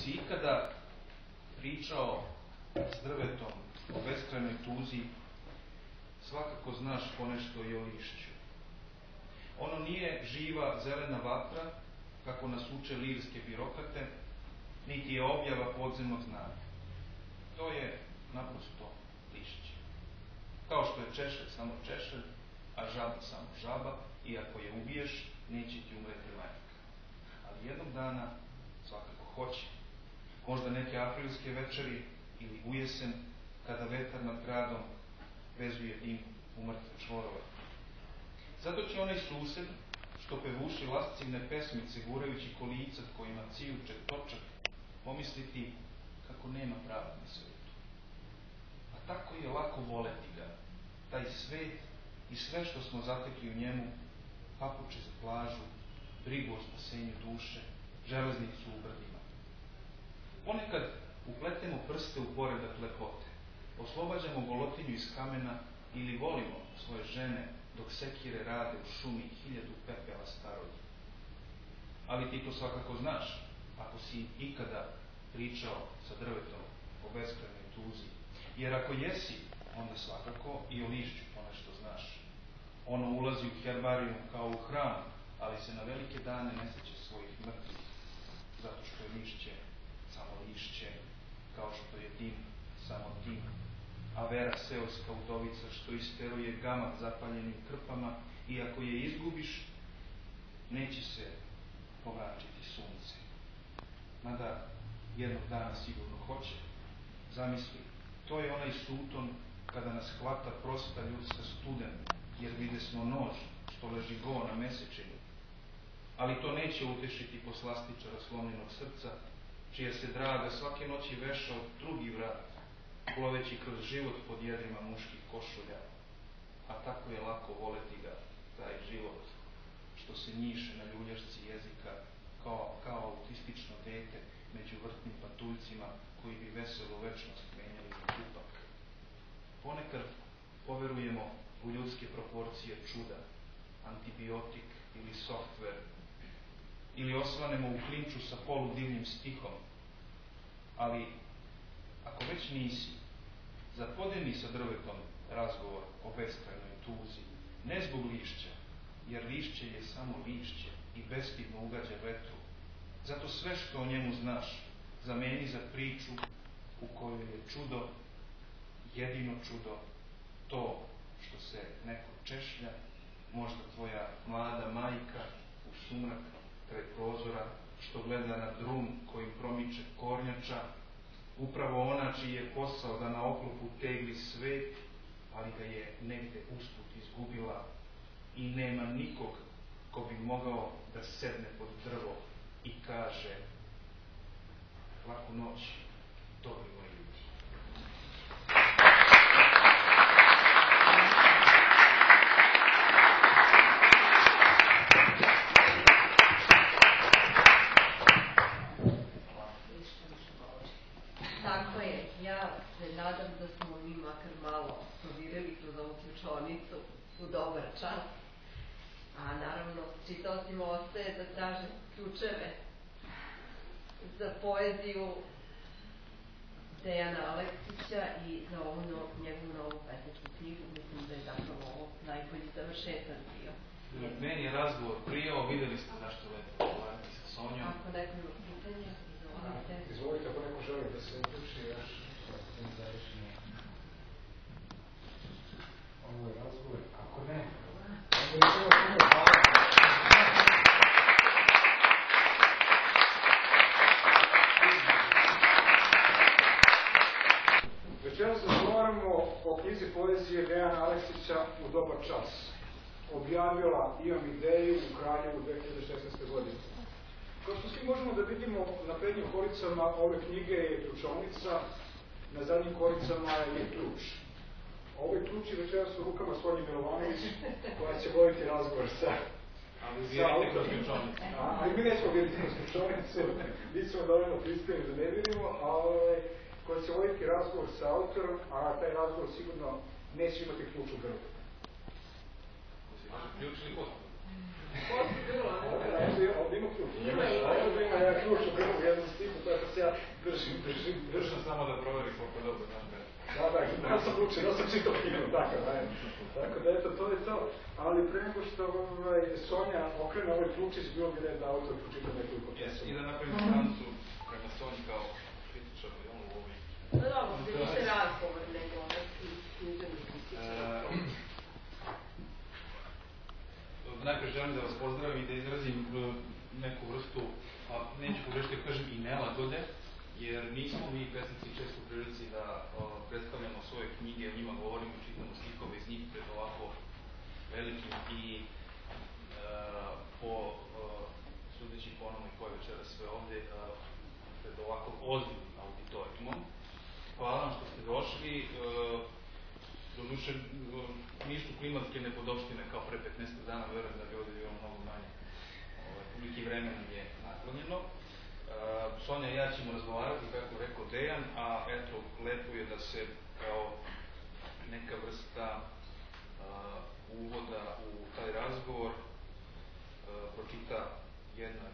si ikada pričao s drvetom o beskrajnoj tuzi, svakako znaš ponešto i o lišću. Ono nije živa zelena vatra, kako nas uče lirske birokrate, niti je objava podzemnog znanja. To je naprosto lišće. Kao što je češelj samo češelj, a žaba samo žaba, i ako je ubiješ, neće ti umreti majka. Ali jednog dana svakako hoće. Možda neke aprilske večeri ili ujesen, kada vetar nad gradom vezuje dim u mrtve čvorove. Zato će onaj sused, što pevuši lascivne pesmice gurajući kolica kojima cijuče točak, pomisliti kako nema prava na svetu. A tako je lako voleti ga, taj svet i sve što smo zatekli u njemu, papuče za plažu, brigu o spasenju duše, železnicu u brdima. Ponekad upletemo prste u poredak lepote, oslobađamo golotinju iz kamena ili volimo svoje žene dok sekire rade u šumi 1000 pepela starodi. Ali ti to svakako znaš, ako si ikada pričao sa drvetom o beskrajnoj tuzi. Jer ako jesi, onda svakako i o lišću ponešto znaš. Ono ulazi u herbarijum kao u hram, ali se na velike dane ne seća svojih mrtvih, zato što je lišće samo lišće, kao što je dim samo dim, a vera seoska udovica što isteruje gamat zapaljenim krpama, i ako je izgubiš, neće se povraćiti sunce. Mada jednog dana sigurno hoće. Zamisli, to je onaj suton kada nas hvata prosta ljudska studen, jer videsmo nož što leži go na mesečinu. Ali to neće utešiti poslastičara slomljenog srca, čija se draga svake noći veša od drugi vrat, ploveći kroz život pod jedrima muških košulja. A tako je lako voleti ga, taj život, što se njiše na ljuljašci jezika, kao autistično dete među vrtnim patuljcima koji bi veselu večnost menjali za kupak. Ponekad poverujemo u ljudske proporcije čuda, antibiotik ili softver, ili osvanemo u klinču sa poludivnim stihom. Ali, ako već nisi, zapodeni sa drvetom razgovor o beskrajnoj tuzi, ne zbog lišća, jer lišće je samo lišće i beskidno ugađa vetru. Zato sve što o njemu znaš, zameni za priču u kojoj je čudo, jedino čudo, to što se neko češlja, možda tvoja mlada majka u sumrak kraj prozora, što gleda na drum kojim promiče kornjača, upravo ona čiji je posao da na oklopu tegli svet, ali ga je negde usput izgubila i nema nikog ko bi mogao da sedne pod drvo i kaže: laku noć, dobri moji ljudi. Tako je, ja se nadam da smo mi makar malo provirili kroz ovu ključonicu u dobar čas, a naravno čitaocima ostaje da traže ključeve za poeziju Dejana Aleksića i za ovu njegovu novu pesničku knjigu. Mislim da je zapravo ovo najbolji završetak bio. Meni je razgovor prijao, videli ste zašto lepo govoriti sa Sonjom. Ako neko ima pitanje, izvolite. Izvolite, ako neko želi da se uključi, još tim završimo ovo je razgovor. Ako ne, onda je puno hvala. Večeras razgovaramo o knjizi poezije Dejana Aleksića U dobar čas. Objavila Imam ideju u Kraljevu 2016. godine. Kao što svi možemo da vidimo, na prednjim koricama ove knjige je ključovnica, na zadnjim koricama je ključ. Ovaj ključ je večeras u rukama Sonje Milovanović, koja će voditi razgovor sa autorom. Ali mi nećemo vidjeti kroz ključovnicu, mi ćemo dovoljno pristojni da ne vidimo, koja će voditi razgovor sa autorom, a taj razgovor sigurno neće imati ključ u grbu. Ključ ili postup? Ovdje ima ključ. Ovdje ima ključ u grbu, jednom stipu, to je kad se ja Držim samo da proveri koliko dobro znam da je. Da sam učio, da sam čitao knjigu, tako da eto, to je to. Ali pre nego što Sonja okrene ovaj ključić, bilo bi red da autor pročita nekoliko pesama. I da napravimo šansu prema Sonji kao kritičaru, jel, u ovoj... Dobro, da više razgovor nego književni kritičar. Najprej želim da vas pozdravim i da izrazim neku vrstu, a neću pogrešiti da kažem i nelagode, jer nismo mi pesnici često u prilici da predstavljamo svoje knjige, o njima govorimo, čitamo stihove iz njih pred ovako velikim i po sudeći po onome koje večera sve ovde, pred ovako ozbiljnim auditorijumom. Hvala vam što ste došli. Doduše, nisu klimatske nepodopštine kao pre 15 dana, verujem da bi ovde bilo mnogo manje. Publike i vreme nam je naklonjeno. Sonja i ja ćemo razgovarati, kako rekao Dejan, a eto, lepo je da se kao neka vrsta uvoda u taj razgovor pročita jedna.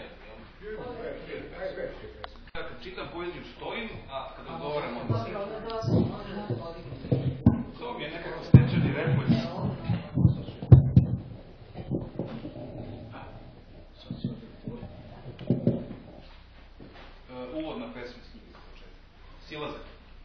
Ja kad čitam poeziju stojim, a kad odgovaram onda se... To mi je nekako stečeni refleks. Uvodna pesma s knjige za početak. Silazak.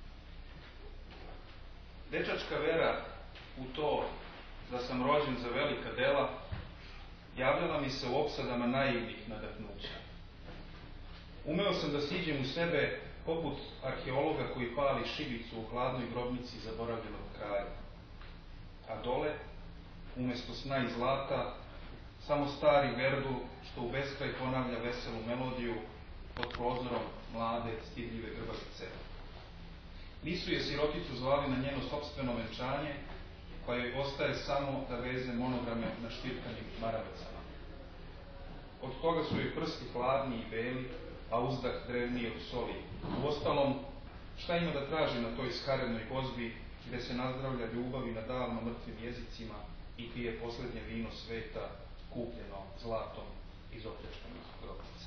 Dečačka vera u to da sam rođen za velika dela javljala mi se u opsadama naivnih nadahnuća. Umeo sam da siđem u sebe poput arheologa koji pali šibicu u hladnoj grobnici zaboravljenog kraja. A dole, umesto sna i zlata, samo stari verdu što u beskraj ponavlja veselu melodiju pod prozorom mlade, stidljive grbavice. Nisu je siroticu zvali na njeno sopstveno venčanje, pa joj ostaje samo da veze monograme na štirkanim maravicama. Od toga su joj prsti hladni i beli, a uzdah drevniji od soli. Uostalom, šta ima da traži na toj skarednoj gozbi, gde se nazdravlja ljubavi na davno mrtvim jezicima i pije poslednje vino sveta, kupljeno zlatom iz opljačkanih grobnica.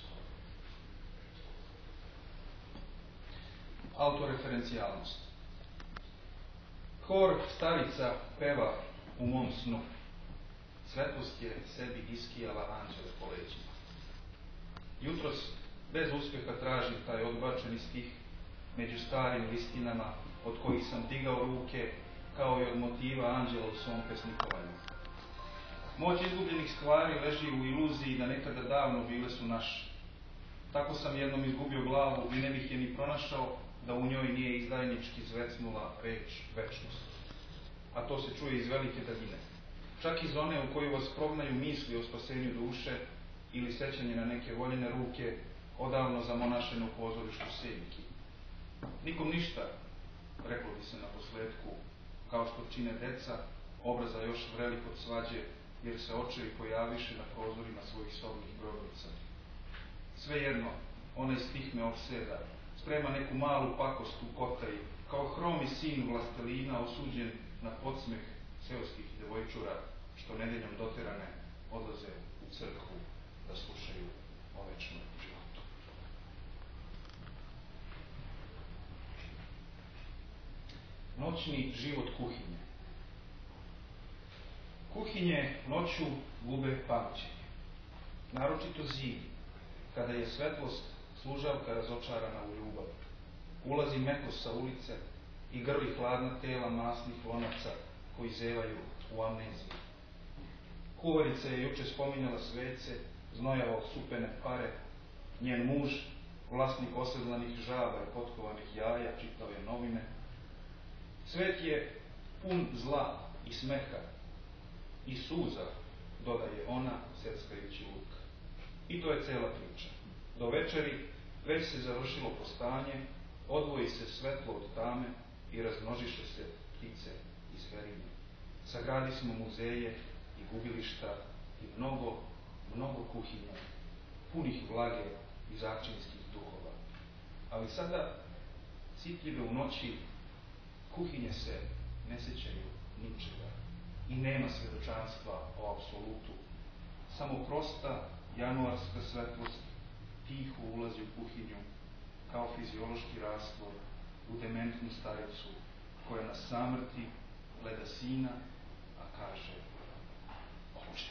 Autoreferencijalnost. Hor starica peva u mom snu. Svetlost je sebi iskijala anđele po leđima. Jutros bez uspjeha tražim taj odbačeni stih među starim listinama od kojih sam digao ruke kao i od motiva anđela u svom pesnikovanju. Moć izgubljenih stvari leži u iluziji da nekada davno bile su naše. Tako sam jednom izgubio glavu i ne bih je ni pronašao da u njoj nije izdajnički zvecnula reč večnost. A to se čuje iz velike daljine. Čak iz one u koju vas prognaju misli o spasenju duše ili sećanje na neke voljene ruke odavno zamonašene u pozorištu Senjiki. Nikom ništa, reklo bi se na posledku, kao što čine deca, obraza još vreli kod svađe, jer se očevi pojaviše na prozorima svojih sobnih grobnica. Svejedno, onaj stih me opseda, sprema neku malu pakost u kotaji, kao hromi sin vlastelina osuđen na podsmeh seoskih devojčura, što nedeljom doterane odlaze u crkvu da slušaju o večnom životu. Noćni život kuhinje. Kuhinje noću gube pamćenje. Naročito zimi, kada je svetlost služavka razočarana u ljubav. Ulazi meko sa ulice i grli hladna tela masnih lonaca koji zevaju u amneziji. Kuvarica je juče spominjala svece, znojava od supene pare. Njen muž, vlasnik osedlanih žaba i potkovanih jaja, čitao je novine. Svet je pun zla i smeha i suza, dodaje ona, seckajući luk. I to je cela priča. Do večeri već se završilo postanje, odvoji se svetlo od tame i razmnožiše se ptice i zverinje. Sagradi smo muzeje i gubilišta i mnogo kuhinja, punih vlage i začinskih duhova. Ali sada, sitljive u noći, kuhinje se ne sećaju ničega i nema svedočanstva o apsolutu. Samo prosta januarska svetlost tiho ulazi u kuhinju, kao fiziološki rastvor u dementnu staricu koja na samrti gleda sina, a kaže oče.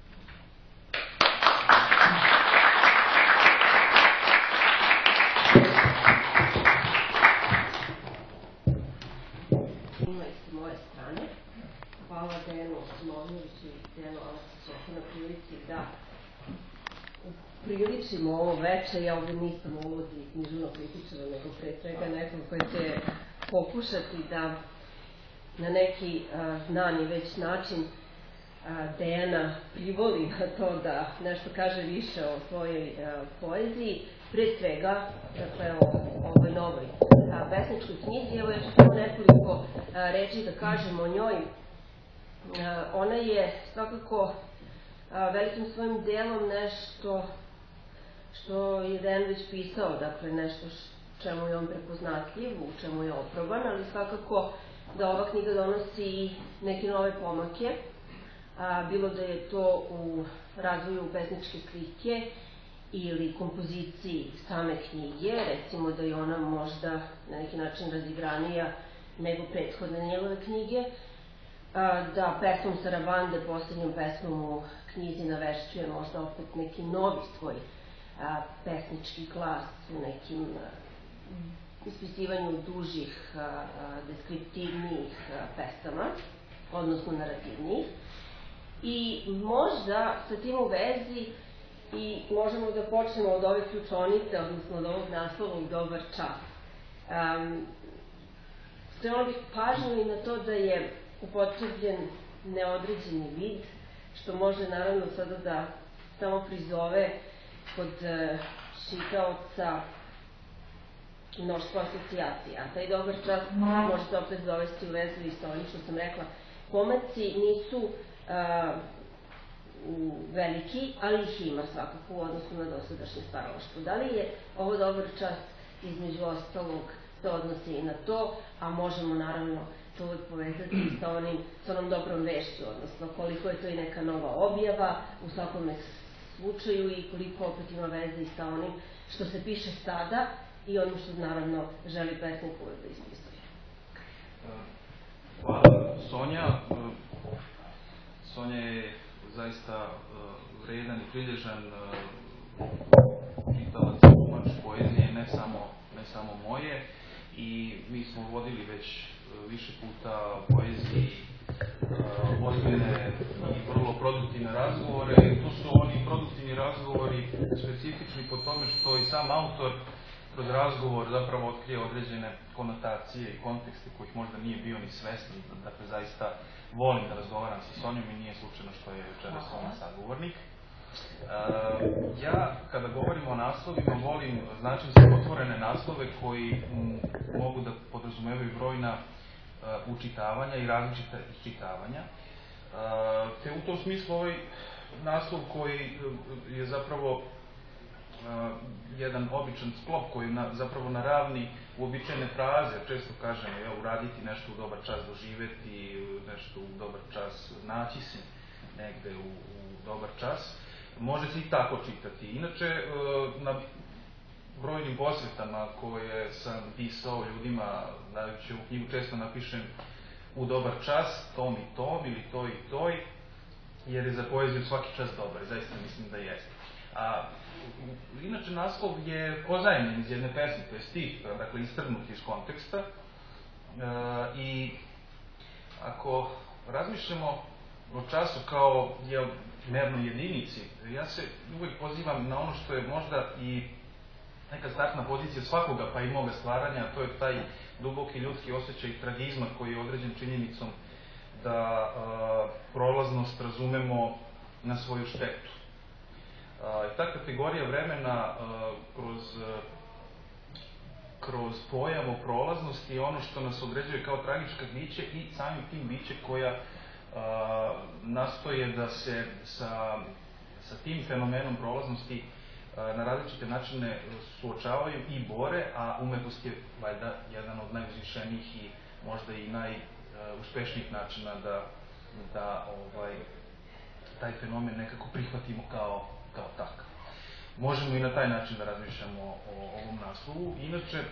Ima i sa moje strane. Hvala Dejanu Simonoviću i Dejanu Aleksiću na prilici da upriličimo ovo veče. Ja ovdje nisam u ulozi književnog kritičara, nego pre svega nekog koji će pokušati da na neki znani već način Dejana privoli na to da nešto kaže više o svojoj poeziji, pre svega, dakle, o ovoj novoj pesničkoj knjizi. Evo, ja ću samo nekoliko reči da kažem o njoj. Ona je svakako velikim svojim delom nešto što je Dejan već pisao, dakle nešto čemu je on prepoznatljiv, u čemu je oproban, ali svakako da ova knjiga donosi i neke nove pomake, bilo da je to u razvoju pesničke slike ili kompoziciji same knjige, recimo da je ona možda na neki način razigranija nego prethodne njegove knjige, da pesmom Sarabande, poslednjom pesmom u knjizi navešćuje možda opet neki novi svoj pesnički glas u nekim ispisivanju dužih, deskriptivnijih pesama, odnosno narativnijih. I možda sa tim u vezi i možemo da počnemo od ove ključonice, odnosno od ovog naslova U dobar čas. Skrenula bih pažnju i na to da je upotrebljen neodređeni vid, što može naravno sada da samo prizove kod čitaoca mnoštvo asocijacija. A taj dobar čas može se opet dovesti u vezu i sa ovim što sam rekla. Pomaci nisu veliki, ali ih ima svakako u odnosu na dosadašnje stvaralaštvo. Da li je ovo dobar čas, između ostalog, se odnosi i na to, a možemo naravno to uvek povezati sa onom dobrom vešću, odnosno koliko je to i neka nova objava u svakom slučaju i koliko opet ima veze i sa onim što se piše sada i onim što naravno želi pesnik uvek da ispisuje. Hvala, Sonja. Sonja je zaista vredan i prilježan čitalac i tumač poezije, ne samo moje, i mi smo vodili već više puta o poeziji ozbiljne i vrlo produktivne razgovore. To su oni produktivni razgovori specifični po tome što i sam autor kroz razgovor zapravo otkrije određene konotacije i kontekste kojih možda nije bio ni svestan. Dakle, zaista volim da razgovaram sa Sonjom i nije slučajno što je večeras ona sagovornik. Ja, kada govorim o naslovima, volim značinski otvorene naslove koji mogu da podrazumevaju brojna učitavanja i različita iščitavanja. Te u tom smislu ovaj naslov koji je zapravo jedan običan sklop koji zapravo naravni uobičajene fraze, često kažemo uraditi nešto u dobar čas, doživeti nešto u dobar čas, naći se negde u dobar čas, može se i tako čitati. Inače, na brojnim posvetama koje sam pisao ljudima, dajući ovu knjigu, često napišem u dobar čas, tom i tom, ili toj i toj, jer je za poeziju svaki čas dobar, zaista mislim da jeste. A inače, naslov je pozajemljen iz jedne pesme, to je stih, dakle istrgnut iz konteksta, i ako razmišljamo o času kao mernoj jedinici, ja se uvijek pozivam na ono što je možda i neka startna pozicija svakoga, pa i moga stvaranja, a to je taj duboki ljudski osjećaj tragizma koji je određen činjenicom da prolaznost razumemo na svoju štetu. Ta kategorija vremena kroz pojam o prolaznosti je ono što nas određuje kao tragička biće i samim tim biće koja nastoje da se sa tim fenomenom prolaznosti na različite načine suočavaju i bore, a umetnost je valjda jedan od najuzvišenijih i možda i najuspešnijih načina da taj fenomen nekako prihvatimo kao takav. možemo i na taj način da razmišljamo o ovom naslovu. Inače,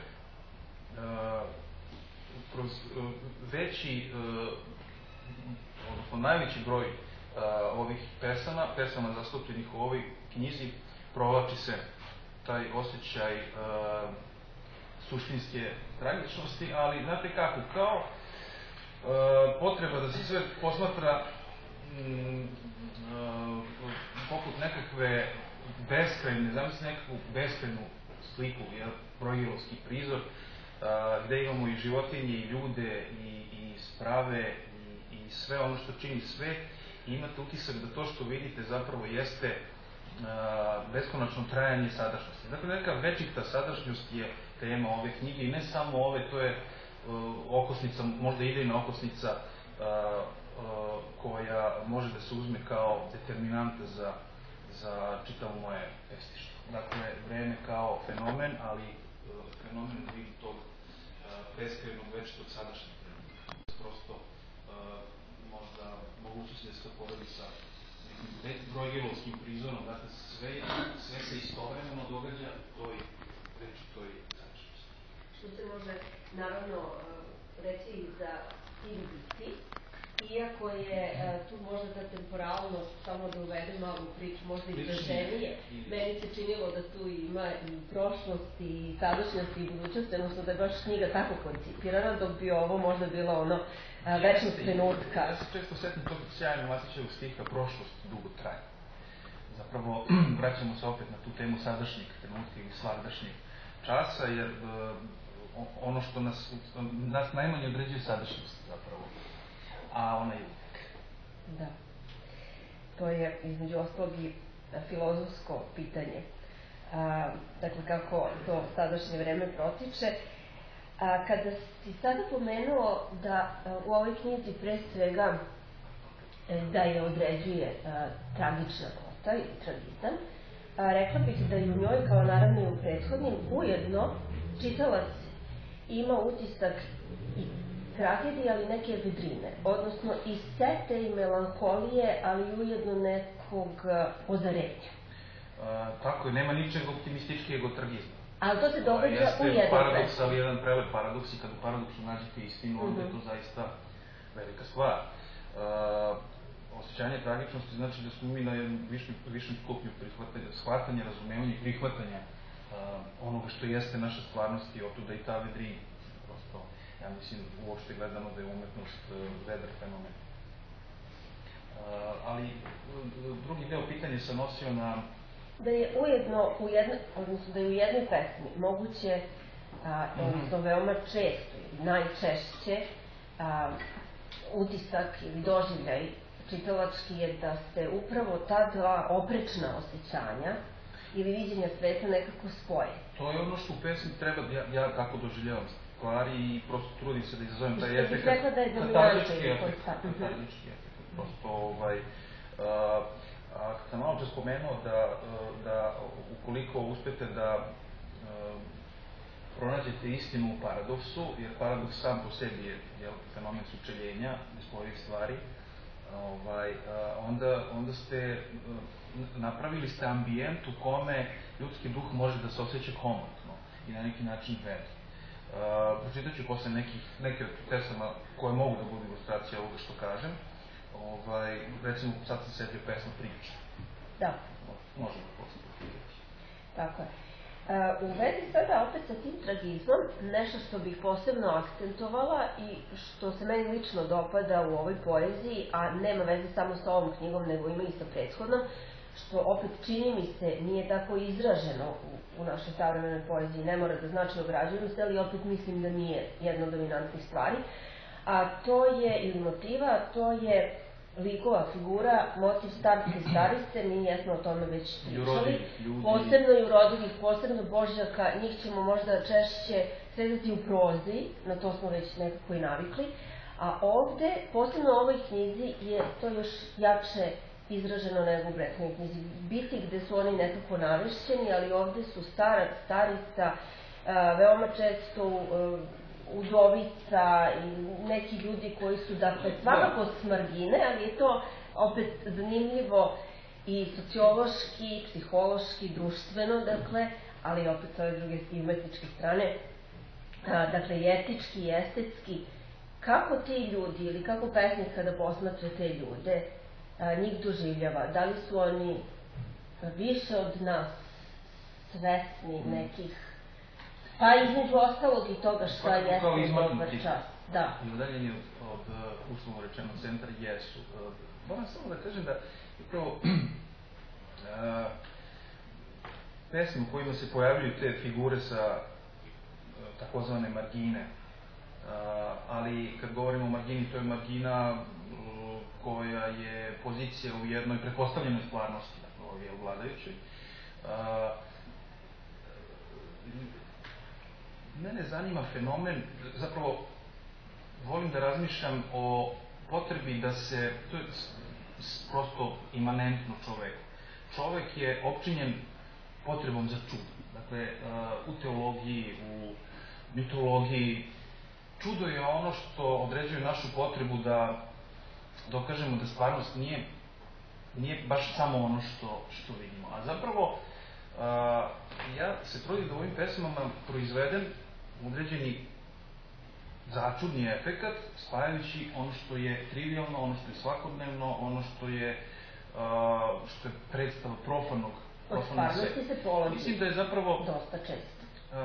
kroz veći, odnosno najveći broj ovih pesama zastupljenih u ovoj knjizi, provlači se taj osjećaj suštinske tragičnosti, ali znate kako, kao potreba da se sve posmatra poput nekakve beskrajne, zamislite nekakvu beskrajnu sliku, Brojgilovski prizor, gde imamo i životinje, i ljude, i sprave, i sve ono što čini svet, i imate utisak da to što vidite zapravo jeste beskonačno trajanje sadašnjosti. Dakle, neka večita sadašnjost je tema ove knjige i ne samo ove, to je okosnica, možda idejna okosnica koja može da se uzme kao determinant za čitavo moje pestištvo. Dakle, vreme kao fenomen, ali fenomen u vidu tog beskrajnog večitog sadašnjeg vremena. Prosto možda mogućnosti da se to poredi sa nekim brojgilovskim prizorom, dakle sve se istovremeno događa toj večitoj sadašnjosti. Što se može naravno reći i za Indici, iako je tu možda ta temporalnost, samo da uvede malo u priču, možda i izraženije, meni se činilo da tu ima i prošlost, i sadašnjost, i budućnost, jednostavno da je baš knjiga tako koncipirana, dok bi ovo možda bila ono večnost trenutka. Ja se često setim tog sjajnog Vasićevog stiha "Prošlost dugo traje". Zapravo, vraćamo se opet na tu temu sadašnjeg trenutka ili svagdašnjeg časa, jer ono što nas najmanje određuje sadašnjost zapravo, a ona je uvijek. Da. To je između ostalog i filozofsko pitanje. Dakle, kako to sadašnje vreme protiče. Kada si sada pomenuo da u ovoj knjizi pre svega da je određuje tragična nota i tragizam, rekla bih da i u njoj, kao naravno i u prethodnim, ujedno čitalac ima utisak i tragedije, ali neke vedrine, odnosno i sete i melankolije, ali ujedno nekog ozarenja. Tako je, nema ničeg optimističkijeg od tragizma. Ali to se događa u jednom Jeste paradoks, ali jedan prelep paradoks, i kad u paradoksu nađete istinu, onda je to zaista velika stvar. Osjećanje tragičnosti znači da smo mi na jednom višem stupnju shvatanja, razumevanja i prihvatanja onoga što jeste naša stvarnost, i otuda i ta vedrina. Prosto, ja mislim, uopšte gledano da je umetnost vedar fenomen. Ali drugi deo pitanja se nosio na... Da je ujedno odnosno da je u jednoj pesmi moguće, odnosno veoma često ili najčešće, utisak ili doživljaj čitalački je da se upravo ta dva oprečna osjećanja ili viđenja sveta nekako spoje. To je ono što u pesmi treba, ja tako doživljavam stvari i prosto trudim se da izazovem taj efekt. Što bih rekla da je dominantni efekt. Katarzički efekt. Prosto, kad sam malo čas spomenuo da ukoliko uspete da pronađete istinu u paradoksu, jer paradoks sam po sebi je fenomen sučeljenja nespojivih stvari, onda ste napravili ste ambijent u kome ljudski duh može da se osjeća komotno i na neki način vedro. Pročitat ću posle neke od pesama koje mogu da budu ilustracija ovoga što kažem. Recimo, sad sam setio pesmu Priča. Da. Možemo posle pročitati. Tako je. U vezi sada opet sa tim tragizmom, nešto što bih posebno akcentovala i što se meni lično dopada u ovoj poeziji, a nema veze samo sa ovom knjigom, nego ima i sa prethodnom, što opet čini mi se nije tako izraženo u našoj savremenoj poeziji, ne mora da znači ograđujem se, ali opet mislim da nije jedna od dominantnih stvari, a to je, ili motiva, to je likova figura, motiv starca i starice, mi jesmo o tome već pričali, posebno i urodivih, posebno Božjaka, njih ćemo možda češće sretati u prozi, na to smo već nekako i navikli, a ovde, posebno u ovoj knjizi, je to još jače izraženo nego u prethodnoj knjizi. Biti gde su oni nekako navešćeni, ali ovde su starac, starica, veoma često udovica i neki ljudi koji su, dakle, svakako s margine, ali je to opet zanimljivo i sociološki, psihološki, društveno, dakle, ali opet s ove druge i umetničke strane, dakle, i etički i estetski, kako ti ljudi ili kako pesnik kada posmatra te ljude njih doživljava? Da li su oni više od nas svesni nekih, pa između ostalog i toga šta jeste dobar čas? Da. I udaljeni od uslovno rečeno centra jesu. Moram samo da kažem da upravo pesme u kojima se pojavljuju te figure sa takozvane margine, ali kad govorimo o margini, to je margina koja je pozicija u jednoj pretpostavljenoj stvarnosti, ovdje u vladajućoj. Mene zanima fenomen, zapravo volim da razmišljam o potrebi da se, to je prosto imanentno čoveku. Čovek je opčinjen potrebom za čudo. Dakle, u teologiji, u mitologiji, čudo je ono što određuje našu potrebu da dokažemo da stvarnost nije baš samo ono što vidimo. A zapravo, ja se trudim da u ovim pesmama proizvedem određeni začudni efekat, spajajući ono što je trivialno, ono što je svakodnevno, ono što je predstava profanog od stvarnosti se polazi. Mislim da je zapravo dosta često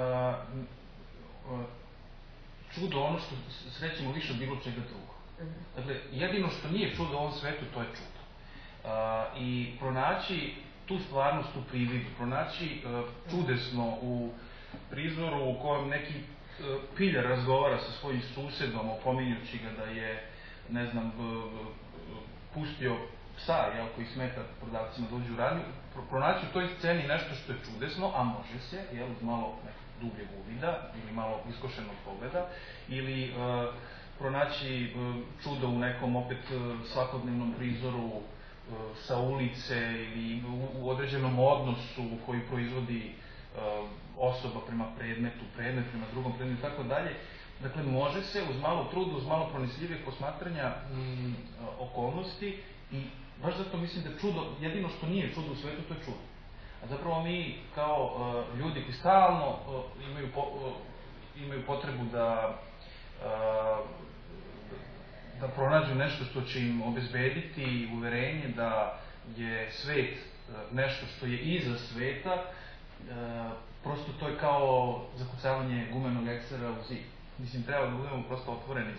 čudo ono što srećemo više od bilo čega drugog. Dakle, jedino što nije čudo u ovom svetu, to je čudo. I pronaći tu stvarnost u prividu, pronaći čudesno u prizoru u kojem neki piljar razgovara sa svojim susedom, opominjući ga da je, ne znam, pustio psa, koji smeta prodavcima da uđu u radnju, pronaći u toj sceni nešto što je čudesno, a može se, uz malo nekog dubljeg uvida, ili malo iskošenog pogleda, ili pronaći čudo u nekom opet svakodnevnom prizoru sa ulice ili u određenom odnosu koji proizvodi osoba prema predmetu, predmet prema drugom predmetu i tako dalje. Dakle, može se uz malo truda, uz malo pronicljivih posmatranja okolnosti i baš zato mislim da čudo, jedino što nije čudo u svetu, to je čudo. A zapravo mi kao ljudi koji stalno imaju potrebu da pronađu nešto što će im obezbediti uverenje da je svet nešto što je iza sveta, prosto to je kao zakucavanje gumenog eksera u zid. Mislim, treba da budemo prosto otvoreni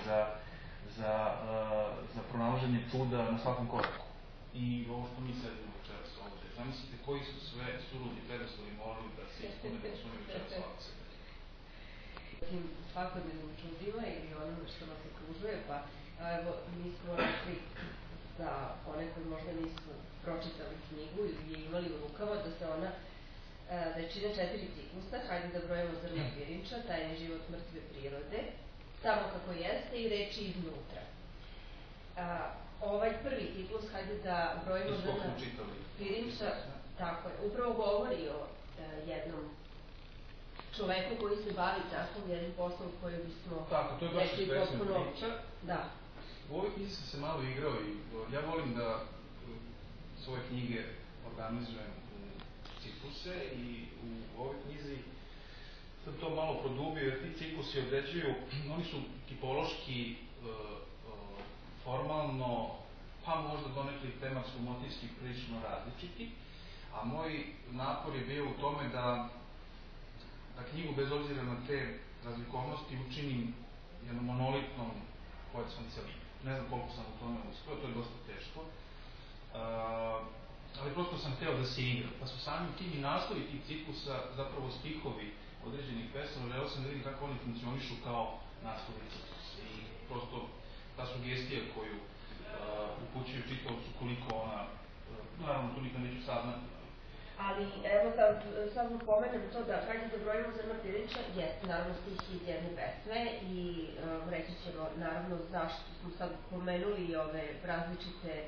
za pronalaženje čuda na svakom koraku. I ovo što mi sedimo večeras ovde, zamislite koji su sve surudi predoslovi morali da se ispune da su oni večeras ovdje sedeli. Tim svakodnevnim čudima ili onome što nas okružuje, pa evo, mi smo rekli za one koji možda nisu pročitali knjigu ili je imali u rukama, da je čine 4 ciklusa, hajde da brojimo Zrno Pirinča, Tajni život mrtve prirode, Samo kako jeste i Reči iznutra. Ovaj prvi ciklus, hajde da brojimo Zrna Pirinča, tako je, upravo govori o jednom čoveku koji se bavi takvom jednim poslom koji bismo rekli potpuno... Da. U ovoj knjizi sam se malo igrao i ja volim da svoje knjige organizujem u cikluse i u ovoj knjizi sam to malo produbio jer ti ciklusi određuju, oni su tipološki, formalno, pa možda donekli tematsko-motivski prilično različiti, a moj napor je bio u tome da knjigu bez obzira na te razlikovnosti učinim jednom monolitnom poetskom celinom. Ne znam koliko sam u tome uspeo, to je dosta teško, ali prosto sam hteo da se igram, pa su sami tim i naslovi tih ciklusa zapravo stihovi određenih pesama, želeo sam da vidim kako oni funkcionišu kao naslovi ciklusa i prosto ta sugestija koju upućuju čitaocu koliko ona, naravno to nikad neću saznati. Ali evo sad pomenem to da hajde da brojimo Zrna Pirinča jeste naravno stih iz jedne pesme i reći ćemo naravno zašto smo sad pomenuli ove različite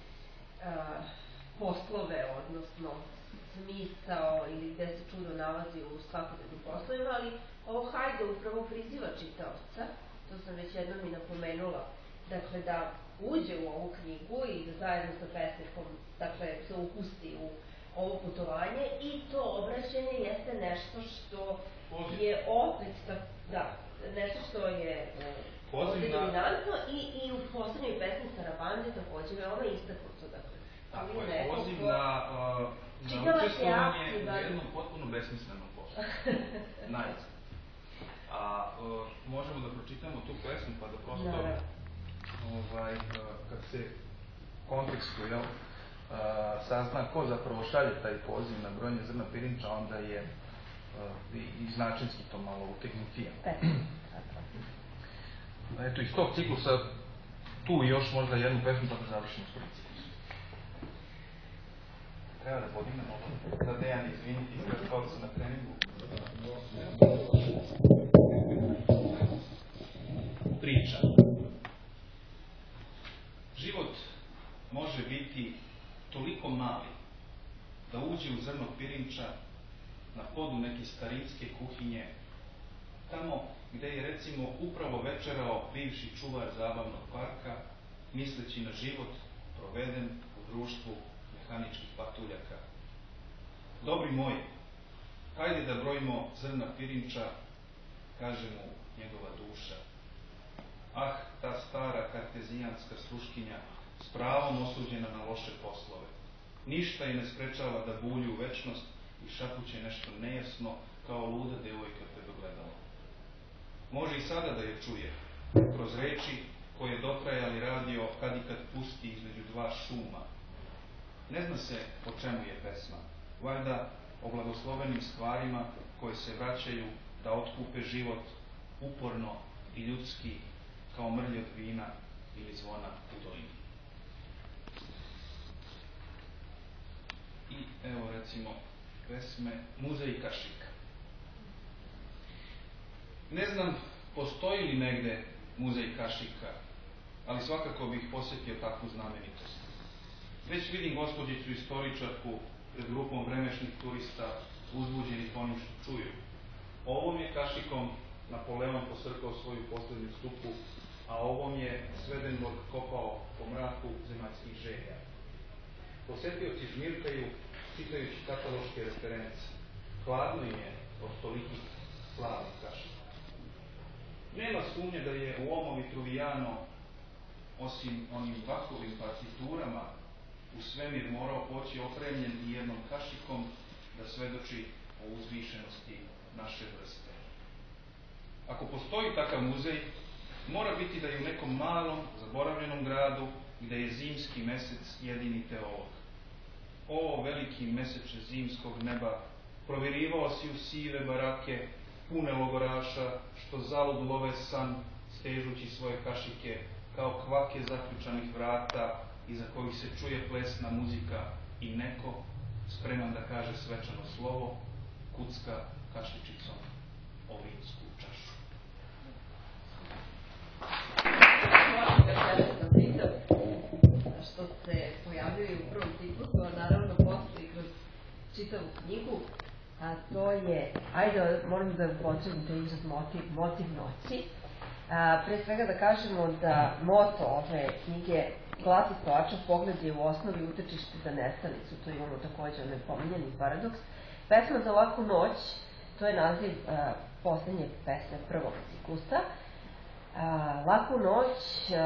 poslove, odnosno smisao ili gde se čudo nalazi u svakodnevnim poslovima, ali ovo hajde upravo priziva čitaoca, to sam već jednom i napomenula, dakle da uđe u ovu knjigu i da zajedno sa pesnikom, dakle, se upusti u ovo putovanje i to obraćanje jeste nešto što je opet, nešto što je dominantno i u poslednjoj pesmi Sarabande takođe veoma istaknuto. Tako je, poziv na učestvovanje u jednom potpuno besmislenom poslu. Najzad. A možemo da pročitamo tu pesmu pa da prosto kad se u kontekstu sazna ko zapravo šalje taj poziv na brojanje zrna pirinča, onda je i značinski to malo utegnutije. Eto, iz tog ciklusa tu još možda jednu pesmu pa da završimo s prvim ciklusom. Treba da podignemo ovo. Da Dejan, izviniti, ispred kao se na treningu. Priča. Život može biti toliko mali da uđe u zrno pirinča na podu neke starinske kuhinje, tamo gde je recimo upravo večerao bivši čuvar zabavnog parka, misleći na život proveden u društvu mehaničkih patuljaka. Dobri moji, hajde da brojimo zrna pirinča, kaže mu njegova duša. Ah, ta stara kartezijanska sluškinja, s pravom osuđena na loše poslove. Ništa je ne sprečava da bulji u večnost i šapuće nešto nejasno, kao luda devojka pred ogledalom. Može i sada da je čuje, kroz reči koje dotrajali radio kad i kad pusti između dva šuma. Ne zna se o čemu je pesma, valjda o blagoslovenim stvarima koje se vraćaju da otkupe život uporno i ljudski, kao mrlje od vina ili zvona u dolini. I evo recimo pesme Muzej kašika. Ne znam postoji li negde muzej kašika, ali svakako bih posjetio takvu znamenitost. Već vidim gospođicu istoričarku pred grupom vremešnih turista uzbuđenih onim što čuju. Ovom je kašikom Napoleon posrkao svoju poslednju stupu, a ovom je Swedenborg kopao po mraku zemaljskih želja. Posetioci žmirkaju čitajući kataloške reference. Hladno im je od tolikih slavnih kašika. Nema sumnje da je u ovom Vitruvijano, osim onim vakovim partiturama, u svemir morao poći opremljen i jednom kašikom da svedoči o uzvišenosti naše vrste. Ako postoji takav muzej, mora biti da je u nekom malom, zaboravljenom gradu, gde je zimski mesec jedini teolog. O, veliki meseče zimskog neba, provirivao si u sive barake, pune logoraša, što zalud love san, stežući svoje kašike, kao kvake zaključanih vrata, iza kojih se čuje plesna muzika i neko, spreman da kaže svečano slovo, kucka kašičicom o vinsku čašu. Moram još nešto da pitam, što se pojavljuje u prvom ciklusu, a naravno posle i kroz čitavu knjigu, a to je, ajde, moram da potrebim to izraz motiv noći. Pre svega da kažemo da moto ove knjige glasi Stoačov pogled je u osnovi utočište za nestalicu, to imamo takođe onaj pominjeni paradoks. Pesma za laku noć, to je naziv poslednje pesme prvog ciklusa. Laku noć,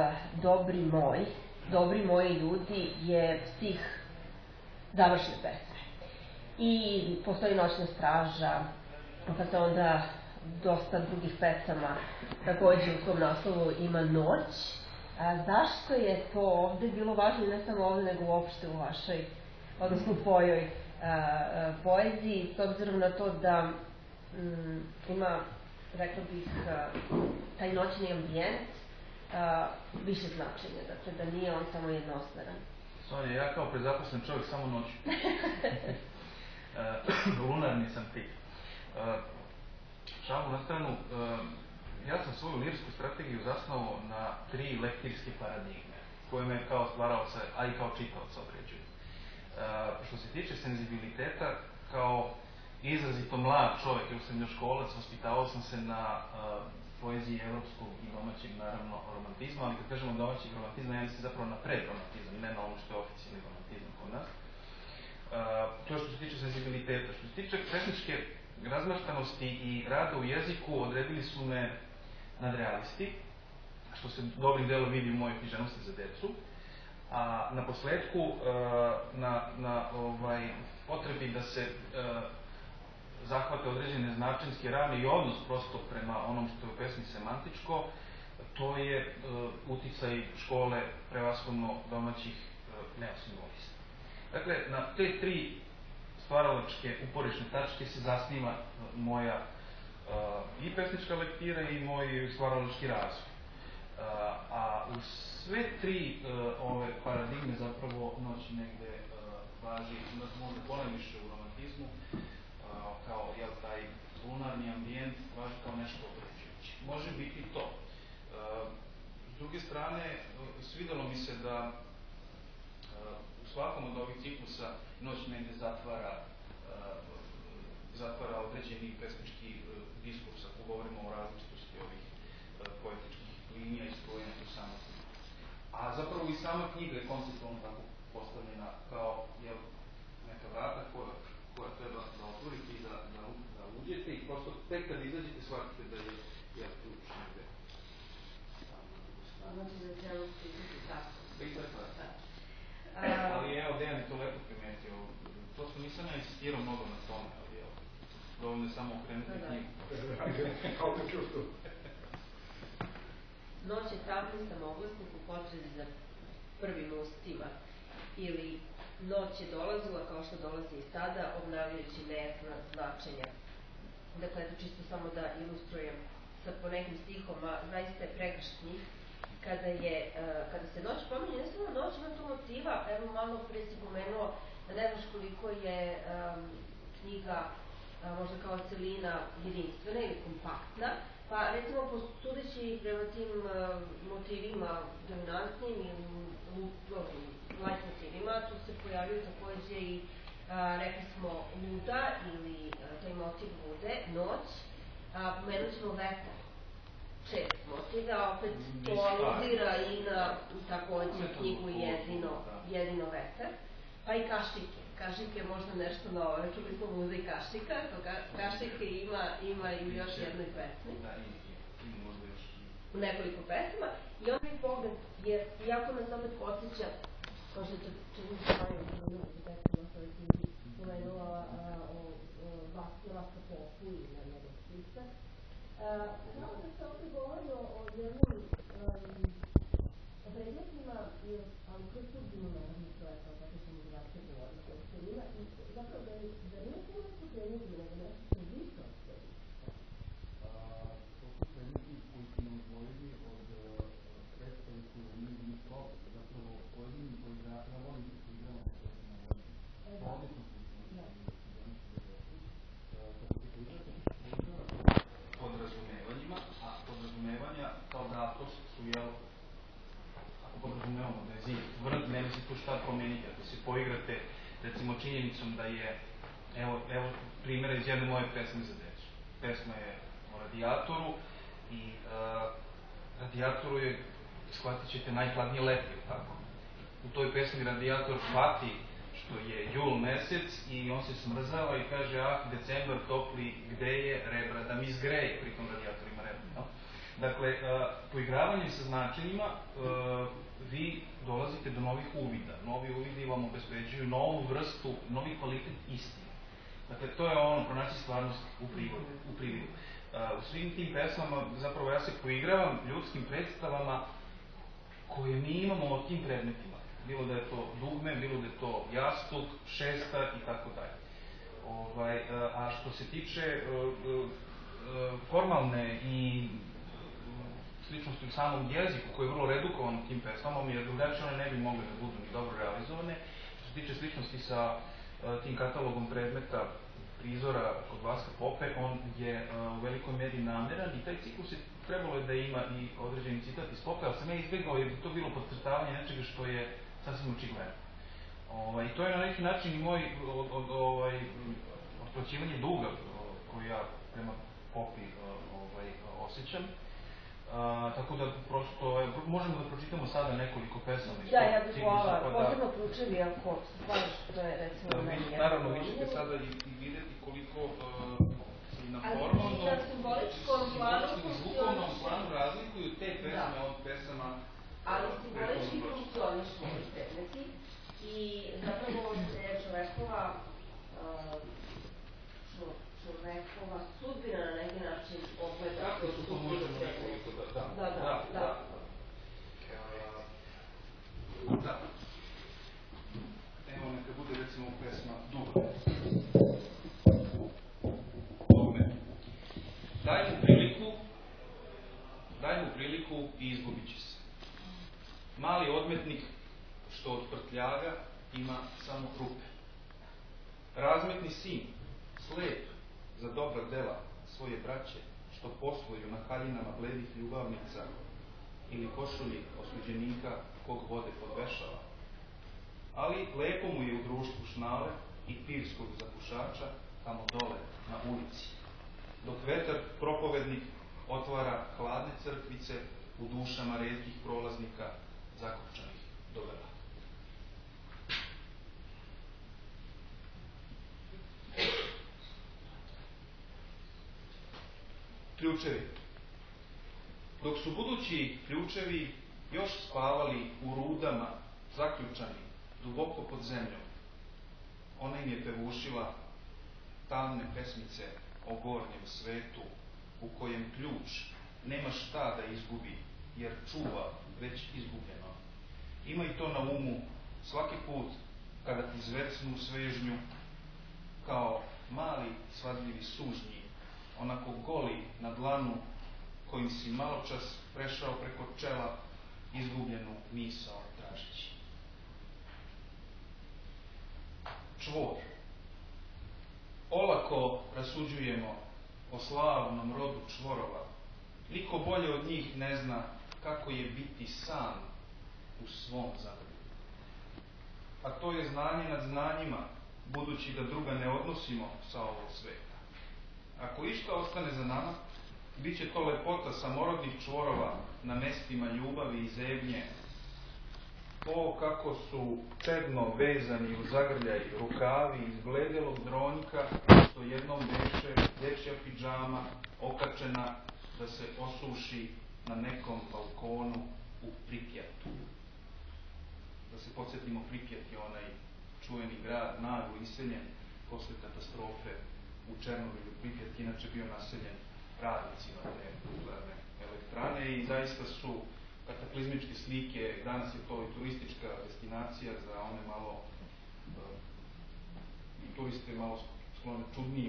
dobri moji ljudi je stih završne pesme. I postoji noćna straža, pa se onda dosta drugih pesama takođe u svom naslovu ima noć. Zašto je to ovde bilo važno, ne samo ovde, nego uopšte u vašoj, odnosno tvojoj poeziji, s obzirom na to da ima, rekla bih, taj noćni ambijent više značenja, dakle da nije on samo jednostvaran. Sonja, ja kao prezaposlen čovjek samo noću. Lunarni sam tip. Šalu na stranu, ja sam svoju lirsku strategiju zasnovao na 3 lektirske paradigme, koje me kao stvaraoca, a i kao čitaoca određuju. Što se tiče senzibiliteta, kao izrazito mlad čovjek, jer sam još školac, vaspitavao sam se na poezije evropskog i domaćeg, naravno, romantizma, ali kad kažemo domaćeg romantizma, ja mislim zapravo na predromantizam, ne na ono što je oficijalni romantizam kod nas. To je što se tiče senzibiliteta. Što se tiče pesničke razmaštanosti i rada u jeziku, odredili su me nadrealisti, što se dobrim delom vidi u mojoj književnosti za decu. A na posledku, na potrebi da se zahvate određene značenjske rane i odnos prosto prema onom što je u pesmi semantičko, to je uticaj škole prevashodno domaćih neosimbolista. Dakle, na te tri stvaralačke uporišne tačke se zasniva moja i pesnička lektira i moj stvaralački razvoj. A u sve tri ove paradigme zapravo Noć negde važi, možda ponajviše u romantizmu, kao taj lunarni ambijent važi kao nešto određujuće. Može biti to. S druge strane, svidelo mi se da u svakom od ovih ciklusa Noć negde zatvara određeni pesnički diskurs, ako govorimo o različitosti ovih poetičkih linija i strujenja u samoj knjigi. A zapravo i sama knjiga je konceptualno tako postavljena kao neka vrata koja treba da otvorite i da uđete i prosto tek kad izađete shvatite da je ključ negde. Znači da treba uspjeti tako. I tako je. Ali evo, Dejan je to lepo primetio. Prosto nisam ja insistirao mnogo na tome, ali dovoljno je samo okrenuti knjigu. Kao te čustu. Noć je tamni samoglasnik u potrazi za prvim ustima. Ili noć je dolazila kao što dolazi i sada, obnavljajući nejasna značenja. Dakle, eto čisto samo da ilustrujem sa po nekim stihom, a zaista je pregršt njih. Kada se noć pominje, ne samo noć, ima tu motiva, evo malo pre si pomenuo da ne znaš koliko je knjiga možda kao celina jedinstvena ili kompaktna, pa recimo sudeći prema tim motivima dominantnim ili light motivima, tu se pojavljaju takođe i rekli smo luda ili taj motiv lude, noć, pomenut ćemo vetar. Čest motiv, a opet to aludira i na takođe knjigu Jedino vetar, pa i kašike. Kašike je možda nešto novo, čuli smo muzej kašika, to kašike ima i u još jednoj pesmi. U nekoliko pesma. I ovaj pogled je, iako nas opet podsjeća, kao što je to čini se manje u pesma koje knjigi pomenula o Vaska Popu i na njegov spisak, znamo da se ovdje govori o jednom predmetima, ali kroz sudbinu naravno čoveka, kako ćemo drugačije govoriti o celina, i zapravo da nije samo neko predmeti, nego nešto što je više od celina. To su predmeti koji su nam odvojeni od predstavi koju mi probali, zapravo pojedini koji navodim se koji igramo na odlično podrazumevanjima, a podrazumevanja kao datost su, ako podrazumevamo da je zid tvrd, nema se tu šta promeniti. Ako se poigrate, recimo, činjenicom da je, evo primjera iz jedne moje pesme za decu. Pesma je o radijatoru i radijatoru je, shvatit ćete, najhladnije leti, tako? U toj pesmi radijator shvati što je jul mesec i on se smrzava i kaže, decembar topli, gde je rebra da mi zgreje, pritom radijator ima rebra, no? Dakle, poigravanjem sa značenjima vi dolazite do novih uvida. Novi uvidi vam obezbeđuju novu vrstu, novi kvalitet istine. Dakle, to je ono, pronaći stvarnost u prividu. U svim tim pesmama, zapravo ja se poigravam ljudskim predstavama koje mi imamo o tim predmetima. Bilo da je to dugme, bilo da je to jastuk, šestar i tako dalje. A što se tiče formalne i sličnosti u samom jeziku, koji je vrlo redukovan u tim pesmama, jer drugačije one ne bi mogle da budu ni dobro realizovane. Što se tiče sličnosti sa tim katalogom predmeta prizora kod Vaska Pope, on je u velikoj meri nameran i taj ciklus je trebalo da ima i određeni citat iz Pope, ali sam ja izbjegao jer bi to bilo podcrtavanje nečega što je sasvim očigledno. I to je na neki način i moj otplaćivanje duga koji ja prema Popi osjećam. Tako da prosto, možemo da pročitamo sada nekoliko pesama. Da, ja bih volala, posebno Ključevi, ako se slažeš, to je recimo meni jako. Naravno, vi ćete sada i vidjeti koliko se i na formalnom ali na simboličkom planu zvukovnom planu razlikuju te pesme od pesama. Ali simbolički funkcionišu ovi predmeti i zapravo je čovekova sudbina na neki način ogleda. Kako su to možemo nekoliko Da. Evo neka bude recimo pesma Dugme. Daj mu priliku i izgubit će se. Mali odmetnik što od prtljaga ima samo rupe. Razmetni sin, slep za dobra dela svoje braće, što posluju na haljinama bledih ljubavnica ili košulji osuđenika kog vode podvešava. Ali lepo mu je u društvu šnale i pivskog zapušača tamo dole na ulici, dok vetar propovednik otvara hladne crkvice u dušama retkih prolaznika zakopčanih do grla. Ključevi. Dok su budući ključevi još spavali u rudama, zaključani duboko pod zemljom, ona im je pevušila tamne pesmice o gornjem svetu u kojem ključ nema šta da izgubi, jer čuva već izgubljeno. Imaj to na umu svaki put kada ti zvecnu svežnju kao mali svadljivi sužnji, onako goli na dlanu kojim si maločas prešao preko čela izgubljenu misao tražeći. Čvor. Olako rasuđujemo o slavnom rodu čvorova. Niko bolje od njih ne zna kako je biti sam u svom zagrlju. A to je znanje nad znanjima, budući da druga ne odnosimo sa ovog sveta. Ako išta ostane za nama, bit će to lepota samorodnih čvorova na mestima ljubavi i zebnje. O, kako su čedno vezani u zagrljaj rukavi iz bledelog dronjka, što jednom beše dečja pidžama okačena da se osuši na nekom balkonu u Pripjatu. Da se podsjetimo, Pripjat je onaj čuveni grad, naglo iseljen posle katastrofe u Černobilu. Pripjat je inače bio naseljen radnicima te nuklearne elektrane i zaista su kataklizmičke slike, danas je to i turistička destinacija za one malo turiste malo sklone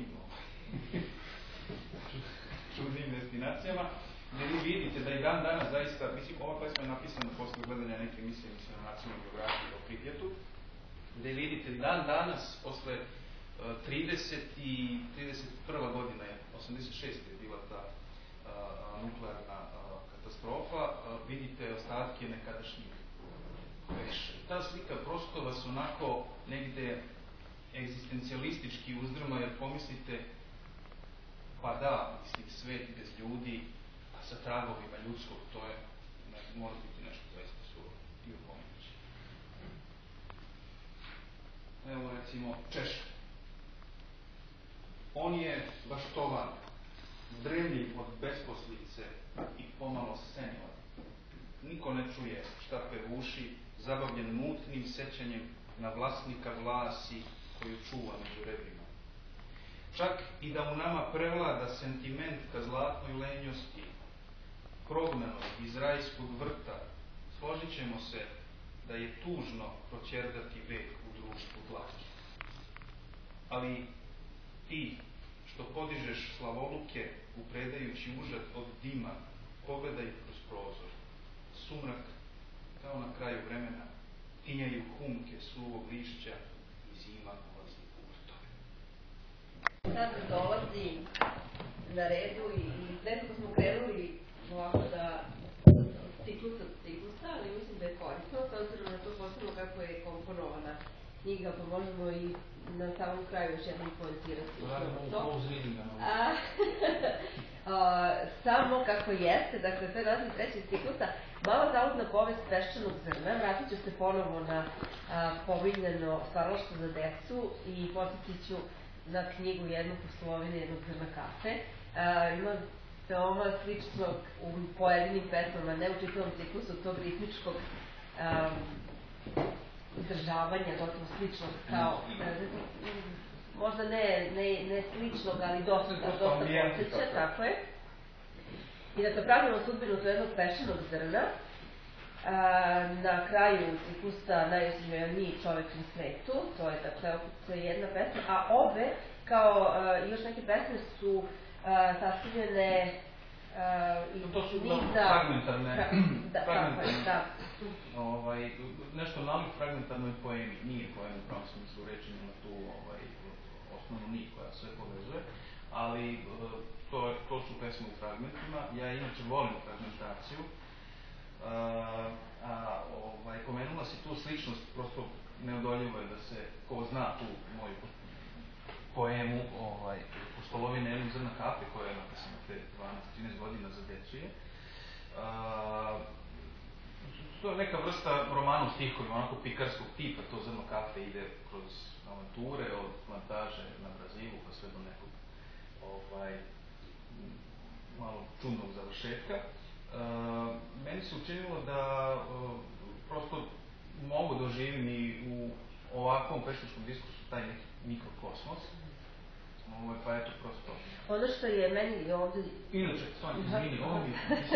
čudnijim destinacijama, gdje vi vidite da i dan danas zaista, mislim, ova pesma je napisana posle gledanja neke emisije, mislim, na nacionalnoj geografiji o Pripjatu, gdje vidite dan danas, posle 30 i 31. godina je, 86. je bila ta nuklearna katastrofa, vidite ostatke nekadašnjih veša. Ta slika prosto vas onako negde egzistencijalistički uzdrma, jer pomislite, pa da, mislim, svet bez ljudi, a sa tragovima ljudskog, to je, mora biti nešto zaista surovo i upominjuće. Evo recimo Češka. On je baštovan, dremljiv od besposlice i pomalo senilan. Niko ne čuje šta pevuši, zabavljen mutnim sećanjem na vlasnika vlasi koju čuva među rebrima. Čak i da u nama prevlada sentiment ka zlatnoj lenjosti, prognanog iz rajskog vrta, složit ćemo se da je tužno proćerdati vek u društvu tlake. Ali ti što podižeš slavoluke upredajući užad od dima, pogledaj kroz prozor. Sumrak, kao na kraju vremena, tinjaju humke suvog lišća i zima ulazi u vrtove. Sada dolazi na redu i nekako smo krenuli ovako da ciklusa, ali mislim da je korisno, s obzirom na to posebno kako je komponovana knjiga, pa možemo i na samom kraju još jednom poentirati to. Samo kako jeste, dakle, to je naziv trećeg ciklusa, Mala zaludna povest peščanog zrna. Vratit ću se ponovo na pominjeno stvaralaštvo za decu i podsjetit ću na knjigu Jednog poslovine, jednog zrna kafe. Ima veoma sličnog u pojedinim pesmama, ne u čitavom ciklusu, tog ritmičkog izdržavanja, gotovo sličnog kao, možda ne sličnog, ali dosta podsjeća, tako je. I dakle, pravimo sudbinu jednog peščanog zrna, na kraju ciklusa najozbiljniji čovek na svetu, to je dakle jedna pesma, a obe, kao i još neke pesme, su sastavljene iz niza... fragmentarne, nešto nalik fragmentarnoj poemi, nije poema u pravom smislu reči, nema tu osnovnu nit koja sve povezuje, ali to su pesme u fragmentima. Ja inače volim fragmentaciju, pomenula si tu sličnost, prosto neodoljivo je da se, ko zna tu moju poemu Pustolovine jednog zrna kafe, koja je napisana pre 12-13 godina za decu je. To je neka vrsta romana u stihovima, onako pikarskog tipa, to zrno kafe ide kroz avanture, od plantaže na Brazilu pa sve do nekog malo čudnog završetka. Meni se učinilo da prosto mogu doživim i u ovakvom pesničkom diskursu taj neki mikrokosmos. Pa eto, prosto... Ono što je meni ovdje... Inače, stvarno, izvini, ovo mi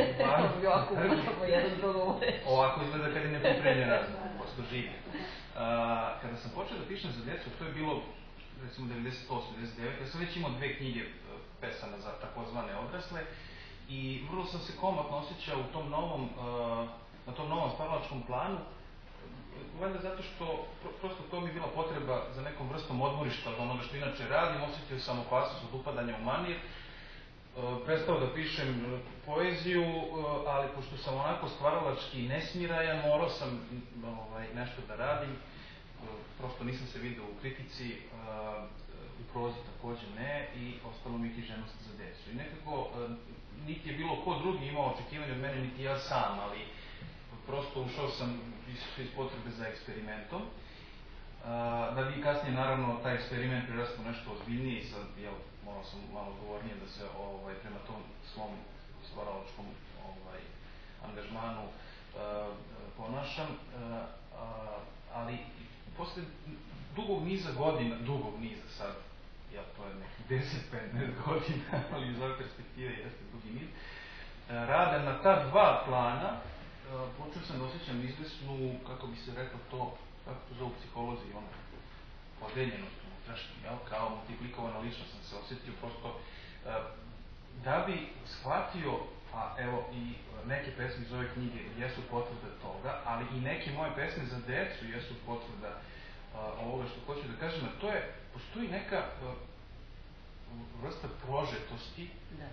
ovako izgleda kad je nepripremljena prosto živi. Kada sam počeo da pišem za decu, to je bilo recimo 98-99, ja sam već imao 2 knjige pesama za takozvane odrasle i vrlo sam se komotno osjećao u tom novom, na tom novom stvaralačkom planu, valjda zato što prosto to mi je bila potreba za nekom vrstom odmorišta od onoga što inače radim, osjetio sam opasnost od upadanja u manir, prestao da pišem poeziju, ali pošto sam onako stvaralački nesmirajan, morao sam nešto da radim, prosto nisam se vidio u kritici, u prozi takođe ne, i ostalo mi književnost za decu. I nekako, niti je bilo ko drugi imao očekivanje od mene, niti ja sam, ali prosto ušao sam iz potrebe za eksperimentom, da bi kasnije naravno taj eksperiment prerastao nešto ozbiljnije i sad, morao sam malo odgovornije da se prema tom svom stvaralačkom angažmanu ponašam, ali posle dugog niza sad, to je neki 10-15 godina, ali iz ove perspektive jeste dugi niz, rada na ta dva plana, počeo sam da osjećam izvesnu, kako bi se rekao to, kako to zovu psiholozi, podeljenost unutrašnji, kao multiplikovana ličnost sam se osjetio, prosto da bi shvatio, a evo i neke pesme iz ove knjige jesu potvrda toga, ali i neke moje pesme za decu jesu potvrda ovoga što hoću da kažem, a to je, postoji neka vrsta prožetosti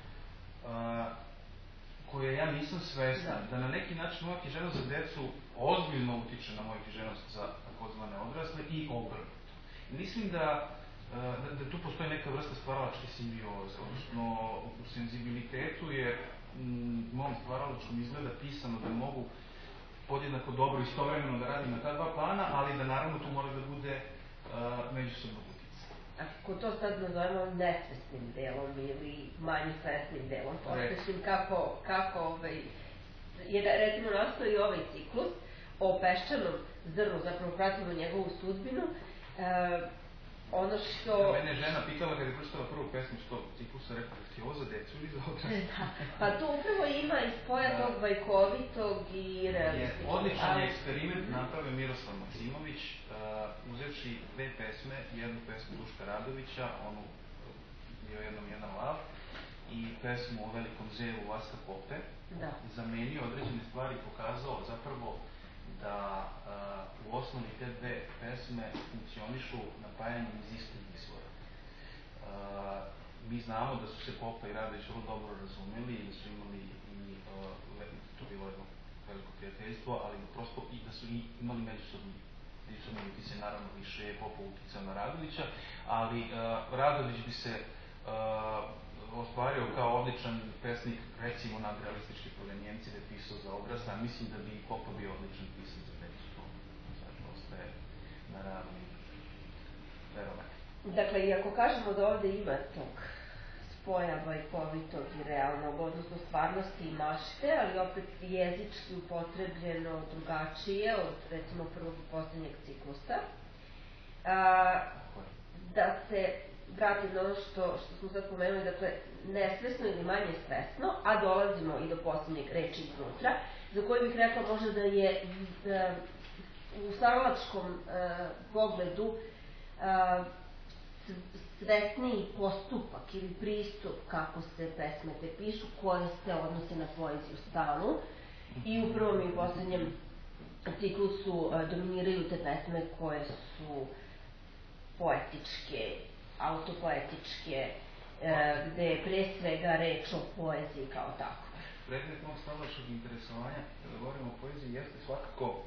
koje ja nisam svestan, da na neki način moja književnost za decu ozbiljno utiče na moju književnost za takozvane odrasle i obrnuto. Mislim da tu postoji neka vrsta stvaralačke simbioze, odnosno u senzibilitetu je mom stvaralačkom izgleda pisano da mogu podjednako dobro istovremeno da radim na ta dva plana, ali da naravno tu mora da bude međusobnog uticaja. Ako to sad nazovemo nesvesnim delom ili manje svesnim delom, posvećim kako je recimo nastao i ovaj ciklus o peščanom zrnu, zapravo pratimo njegovu sudbinu, ono što... Mene je žena pitala kada je pročitala prvu pesmu iz tog ciklusa, rekla da ti ovo za decu ili za odrasle? Pa tu upravo ima i spoja tog bajkovitog i realističnog. Odličan je eksperiment napravio Miroslav Maksimović, uzevši 2 pesme, jednu pesmu Duška Radovića, onu bio jednom jedan lav, i pesmu o velikom zevu Vaska Pope, zamenio određene stvari i pokazao zapravo da u osnovi te 2 pesme funkcionišu napajanjem iz istog izvora. Mi znamo da su se Popa i Radović vrlo dobro razumeli i da su imali to bilo jedno veliko prijateljstvo, ali prosto i da su imali uticao, utjecaj naravno više je Popov uticao na Radovića, ali Radović bi se ostvario kao odličan pesnik, recimo nadrealističke provenjenci, da je pisao za odrasle, a mislim da bi i Popov bio odličan pisac za decu. Znači, ostaje na realni verovati. Dakle, i ako kažemo da ovde ima tog spoja bajkovitog i realnog, odnosno stvarnosti i mašte, ali opet jezički upotrebljeno drugačije od, recimo, prvog i poslednjeg ciklusa, da se vratim na ono što smo sad pomenuli, dakle, nesvesno ili manje svesno, a dolazimo i do poslednjeg reči iznutra, za koju bih rekla možda da je u stvaralačkom pogledu svesniji postupak ili pristup kako se pesme te pišu, koje se odnose na poeziju stalnu. I u prvom i u poslednjem ciklusu dominiraju te pesme koje su poetičke, autopoetičke, gde je pre svega reč o poeziji kao tako. Predmet mog stvaralačkog interesovanja, kada govorimo o poeziji, jeste svakako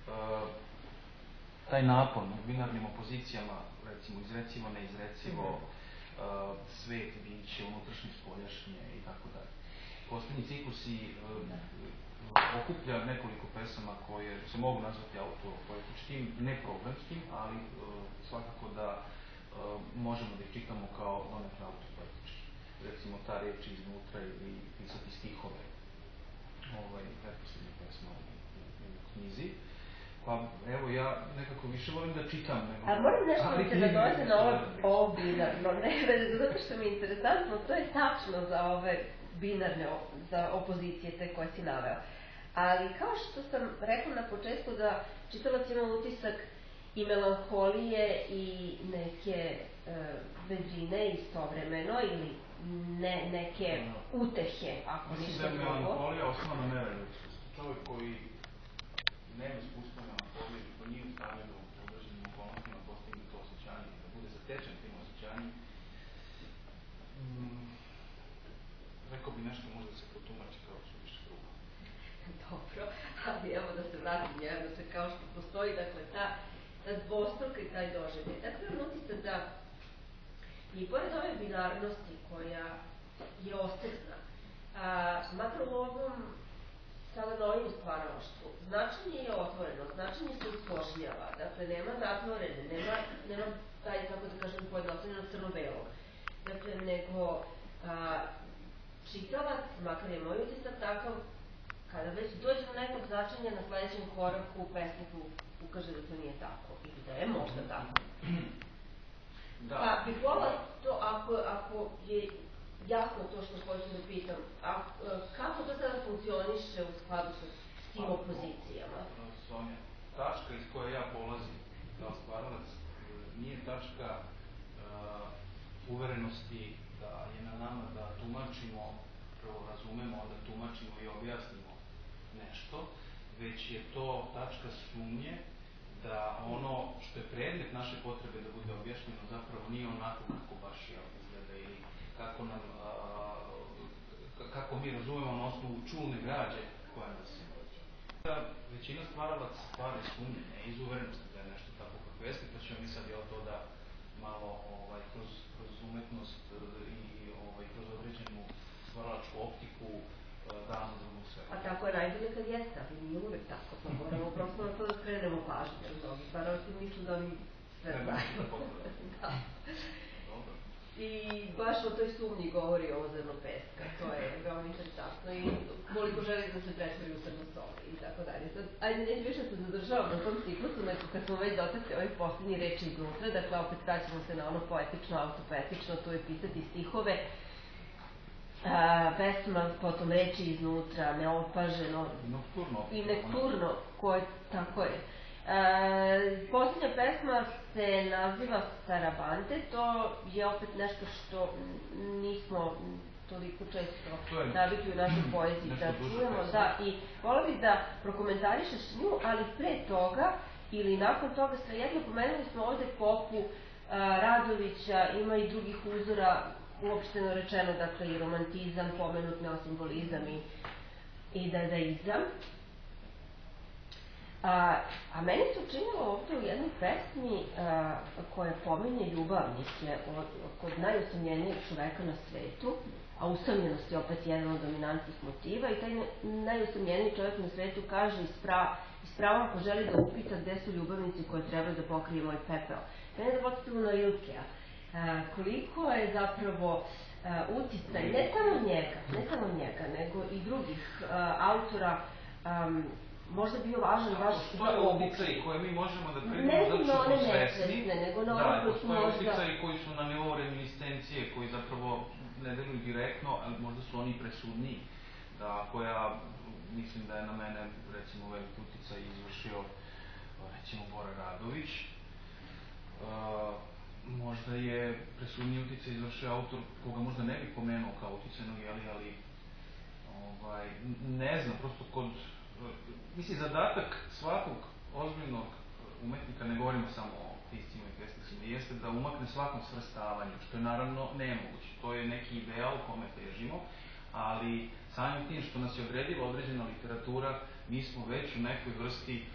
taj napon u binarnim opozicijama, recimo izrecivo, neizrecivo, svet, biće, unutrašnje, spoljašnje i tako dalje. Poslednji ciklusi okuplja nekoliko pesama koje se mogu nazvati autopoetičkim, ne problemskim, ali svakako da možemo da ih čitamo kao donekle autopoetički. Recimo ta reč iznutra ili pisati stihove, pretposlednja pesma u knjizi. Pa evo, ja nekako više volim da čitam nego... A moram nešto da se nadođe na ovo binarno, zato što mi je interesantno, to je tačno za ove binarne, za opozicije te koje si naveo. Ali kao što sam rekla na početku da čitalac ima utisak i melanholije i neke vedrine istovremeno ili neke utehe, ako ništa drugo. Mislim da je melanholija osnovna nerealnost. Čovjek koji nema iskustva melanholije, koji nije u stanju da u određenim okolnostima postigne to osjećanje, da bude zatečen tim osjećanjem, rekao bi nešto možda se protumači kao suviše grubo. Dobro, ali evo da se vratim jednostavno, kao što postoji, dakle, ta dvostruka i taj doživljaj. Tako je utisak da i pored ove binarnosti koja je ostetna, makar u ovom sada novim stvaralaštvu, značenje je otvoreno, značenje se usložnjava, dakle, nema zatvorene, nema taj, tako da kažem, pojednostavljeno crno-belog. Dakle, nego čitalac, makar je moj utisak takav, kada već dođe do nekog značenja na sledećem koraku, pesnik mu ukaže da to nije tako, ili da je možda tako. Pa bih volila to, ako je jasno to što hoću da pitam, kako to sada funkcioniše u skladu sa tim opozicijama? Sonja, tačka iz koje ja polazim kao stvaralac nije tačka uverenosti da je na nama da tumačimo, prvo razumemo, da tumačimo i objasnimo nešto, već je to tačka sumnje da ono što je predmet naše potrebe da bude objašnjeno zapravo nije onako kako baš izgleda ili kako mi razumemo na osnovu čulne građe koja nas se dođe. Većina stvaralaca stvara sumnje, ne iz uverenosti da je nešto tako kako jeste, pa ćemo mi sad to da malo kroz umetnost i kroz određenu stvaralačku optiku damo drugu sve. A tako je najbolje kad jeste, ali nije uvek tako, pa moramo prosto na to da skrenemo pažnju, jer mnogi stvaralaci misle da oni sve znaju. Da. I baš o toj sumnji govori ovo Zrnopeska, to je veoma interesantno i koliko želi da se pretvori u Crnosole i tako dalje. Sad, ajde, neću više se zadržavam na tom ciklusu, nego kad smo već dotakli ovih poslednjih reči iznutra, dakle opet vraćamo se na ono poetično, autopoetično, to je pisati stihove, pesma, potom reči iznutra, neopaženo i nekturno, koje, tako je. Poslednja pesma se naziva Sarabande, to je opet nešto što nismo toliko često navikli u našoj poeziji da čujemo, da, i volila bih da prokomentarišeš nju, ali pre toga ili nakon toga svejedno pomenuli smo ovde Popu, Radovića, ima i drugih uzora, uopšteno rečeno, dakle i romantizam, pomenut neosimbolizam i dadaizam. A meni se učinilo ovde u jednoj pesmi koja pominje ljubavnike kod najusamljenijeg čoveka na svetu, a usamljenost je opet jedan od dominantnih motiva, i taj najusamljeniji čovjek na svetu kaže ispravom poželi da upita gde su ljubavnici koje trebaju da pokrije moj pepeo. Mene da podsjetimo na Rilkea. Koliko je zapravo uticaj, ne samo njega, nego i drugih autora, možda bio važan baš za obuku. Postoje uticaji koje mi možemo da primimo zato što smo svesni. Nego na ono koji su možda... Postoje uticaji koji su na nivou reminiscencije, koji zapravo ne deluju direktno, ali možda su oni presudniji. Koja, mislim da je na mene, recimo, veliki uticaj izvršio, recimo, Bora Radović. Možda je presudniji uticaj izvršio autor koga možda ne bih pomenuo kao uticajnog, ali ne znam, prosto kod... Mislim, zadatak svakog ozbiljnog umetnika, ne govorimo samo o piscima i pesnicima, jeste da umakne svakom svrstavanju, što je naravno nemoguće. To je neki ideal kome težimo, ali samim tim što nas je odredila određena literatura, mi smo već u nekoj vrsti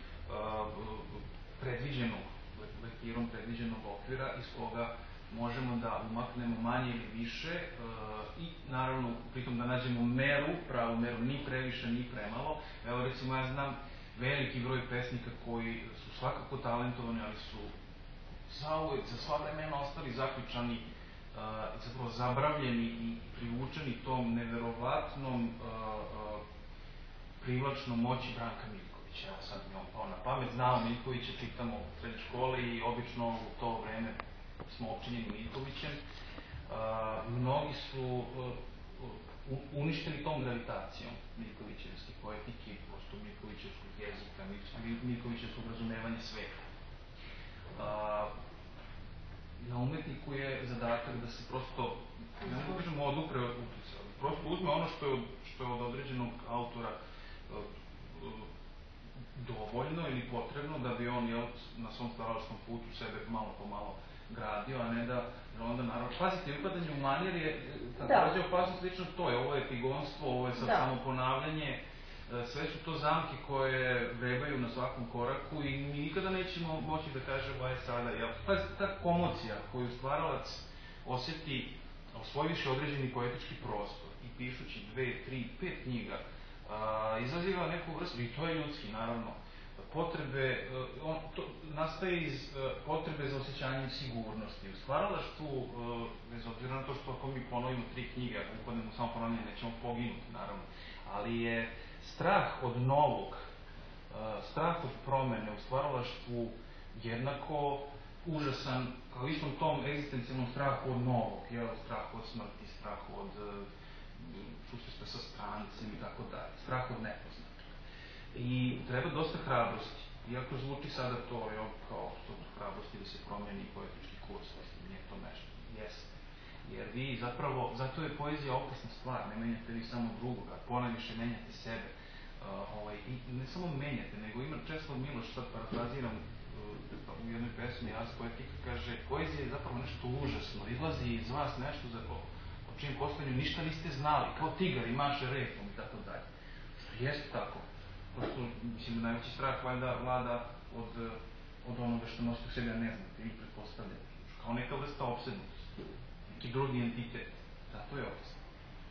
lektirom predviđenog okvira iz koga možemo da umaknemo manje ili više i naravno pritom da nađemo pravu meru, ni previše, ni premalo. Evo recimo ja znam veliki broj pesnika koji su svakako talentovani, ali su zauvek, za sva vremena ostali zaključani, zapravo zabravljeni i privučeni tom neverovatnom privlačnom moći Branka Miljkovića. Evo sad mi on pao na pamet, znamo Miljkovića, čitamo u srednjoj školi i obično u to vreme smo opčinjeni Miljkovićem. Mnogi su uništeni tom gravitacijom Miljkovićevske poetike, prosto Miljkovićevskog jezika, Miljkovićevskog razumevanja sveta. Na umetniku je zadatak da se prosto, ne mogu kažemo odupre od uticaja, prosto uzme ono što je od određenog autora dovoljno ili potrebno da bi on na svom stvaralačkom putu sebe malo po malo gradio, a ne da onda naravno... Pazite, upadanje u manir je takođe opasno slično to je, ovo je epigonstvo, ovo je sad samo ponavljanje, sve su to zamke koje vrebaju na svakom koraku i mi nikada nećemo moći da kažemo aj sada, pazite, ta komocija koju stvaralac osjeti osvojiviše određeni poetički prostor i pišući 2, 3, 5 knjiga, izaziva neku vrstu, i to je ljudski naravno, potrebe, nastaje iz potrebe za osjećanjem sigurnosti. U stvaralaštvu, bez obzira na to što ako mi ponovimo 3 knjige, ako upadnemo samo ponavljanje, nećemo poginuti naravno, ali je strah od novog, strah od promene u stvaralaštvu jednako užasan kao istom tom egzistencijalnom strahu od novog, strahu od smrti, strahu od susreta sa strancem i tako dalje, strahu od nepoznatog. I treba dosta hrabrosti, iako zvuči sada to kao hrabrosti da se promeni poetički kurs, nije to nešto, jeste. Jer vi zapravo, zato je poezija opasna stvar, ne menjate vi samo drugoga, ponajviše menjate sebe. I ne samo menjate, nego ima Česlav Miloš, sad parafraziram u jednoj pesmi Ars Poetica, kaže, poezija je zapravo nešto užasno, izlazi iz vas nešto o čijem postojanju ništa niste znali, kao tigar i maše repom i tako dalje. Što jeste tako. Prosto, mislim da najveći strah valjda vlada od onoga što nosite u sebi, a ne znate, vi pretpostavljate. Kao neka vrsta opsednosti, neki drugi entitet. Zato je opasno.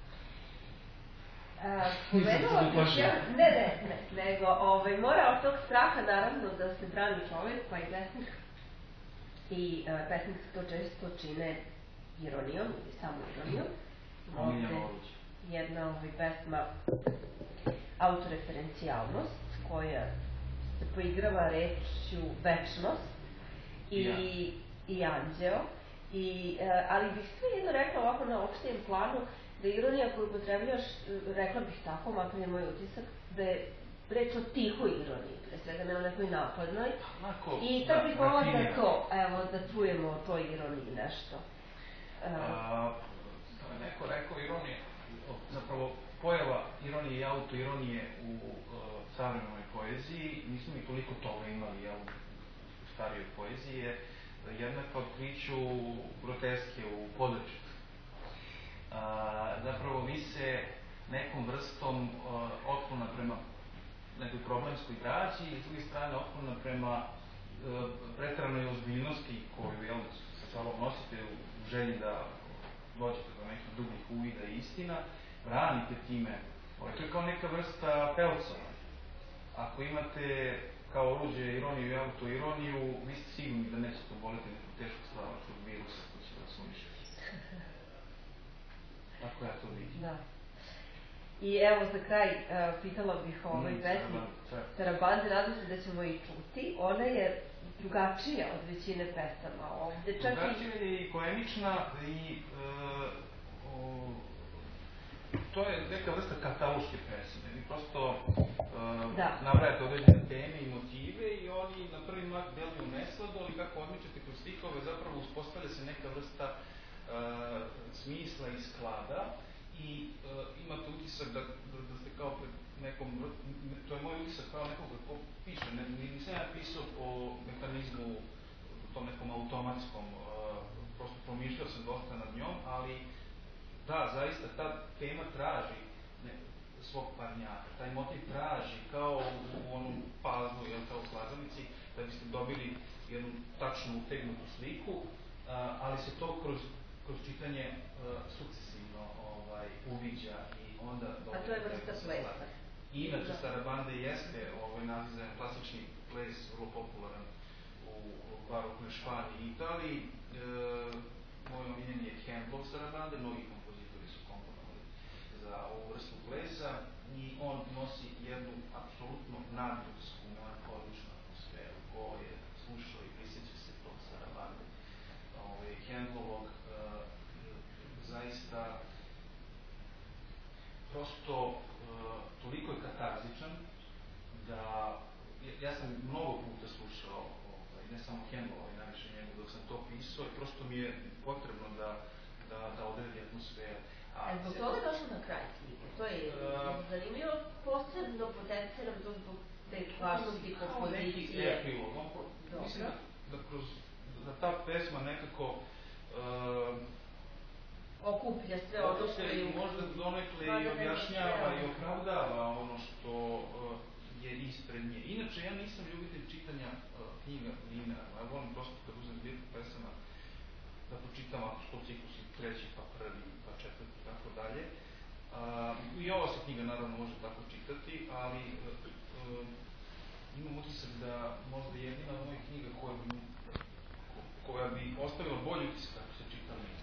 Pomenula bih nego mora od tog straha naravno da se brani čovek, pa i pesnik. I pesnici to često čine ironijom ili samo ironijom. Jedna pesma autoreferencijalnost koja se poigrava rečju večnost i anđeo. Ali bih sve jedno rekla ovako na opštijem planu da ironija koju upotrebljaš, rekla bih tako, makar je moj utisak, da je reč o tihoj ironiji, pre svega ne o nekoj napadnoj. I sad bih volila da to, evo, da čujemo o toj ironiji nešto. Neko rekao ironija, zapravo pojava ironije i autoironije u savremenoj poeziji, nismo i toliko toga imali u starijoj poeziji, je jednako otkriću groteske u Području. Zapravo vi se nekom vrstom otklona prema nekoj problemskoj drađi i s druge strane otklona prema pretranoj ozbiljnosti koju sa sobom nosite u želji da dođete do nekih drugih uvida i istina, branite time. To je kao neka vrsta pelcova. Ako imate kao oruđe ironiju i autoironiju, vi ste sigurni da nećete oboliti nekog teškog stvaralačkog virusa koji će vas uništiti. Tako ja to vidim. Da. I evo za kraj pitala bih o ovoj pesmi Sarabande, nadam se da ćemo i čuti. Ona je drugačija od većine pesama ovde. Drugačija je i poemična i to je neka vrsta kataloške pesme. Vi prosto nabrajate određene teme i motive i oni na prvi mah deluju nesladno, ali kako odmičete kroz stihove, zapravo uspostavlja se neka vrsta smisla i sklada i imate utisak da ste kao pred nekom, to je moj utisak kao nekoga ko piše, nisam ja pisao po mehanizmu, tom nekom automatskom, prosto promišljao sam dosta nad njom, ali da, zaista ta tema traži svog parnjaka, taj motiv traži kao u onom puzzlu, kao u slagalici, da biste dobili jednu tačno utegnutu sliku, ali se to kroz čitanje sukcesivno uviđa i onda... A to je vrsta plesa. I inače Sarabande jeste nazivan klasični ples, vrlo popularan u baroknoj Španiji i Italiji. Moj omiljen je Handel Sarabande, mnogi kompozitori su komponovali za ovu vrstu plesa i on nosi jednu apsolutno nadljudsku, melankoličnu atmosferu. Ko je slušao i prisjeća se tog Sarabande, Handelovog, zaista prosto toliko je katarzičan da ja sam mnogo puta slušao ne samo Handelova i najviše njegu dok sam to pisao i prosto mi je potrebno da odredi atmosferu. Zbog toga je došlo na kraj knjige. To je zanimljivo, posebno potenciram to zbog te važnosti kompozicije. Neki epilog. Mislim da ta pesma nekako okuplja sve ono što je... Možda donekle i objašnjava i opravdava ono što je ispred nje. Inače, ja nisam ljubitelj čitanja knjiga linearno. Ja volim prosto kad uzem zbirku pesama da pročitam ako što ciklusi treći, pa prvi, pa četvrti, tako dalje. I ova se knjiga naravno može tako čitati, ali imam utisak da možda jedina od mojih knjiga koja bi ostavila bolji utisak ako se čita linearno.